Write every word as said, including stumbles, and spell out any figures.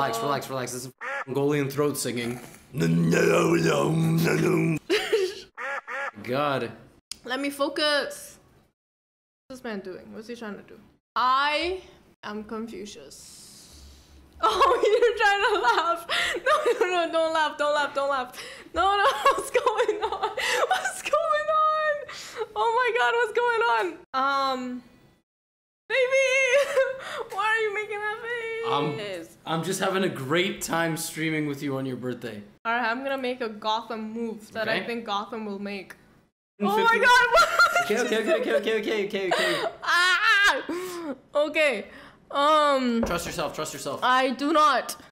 Relax, relax, relax. This is Mongolian throat singing. God. Let me focus. What's this man doing? What's he trying to do? I am Confucius. Oh, you're trying to laugh. No, no, no, don't laugh, don't laugh, don't laugh. No, no, what's going on? What's going on? Oh my God, what's going on? Um, baby, why are you making that face? Um, I'm just having a great time streaming with you on your birthday. All right, I'm gonna make a Gotham move that Okay. I think Gotham will make. fifty Oh my God, what? Okay, okay, okay, okay, okay, okay, okay, okay. Ah! Okay. Um. Trust yourself, trust yourself. I do not.